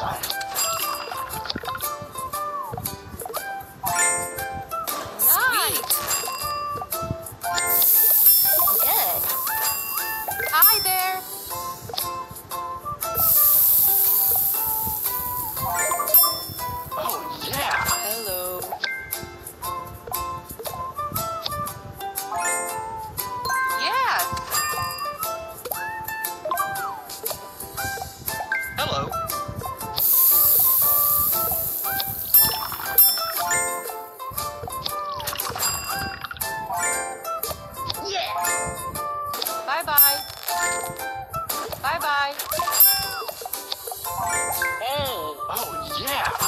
Sweet. Good. Hi there. Oh, yeah. Hello. Yes. Hello. Bye-bye. Bye-bye. Hey. Oh, yeah.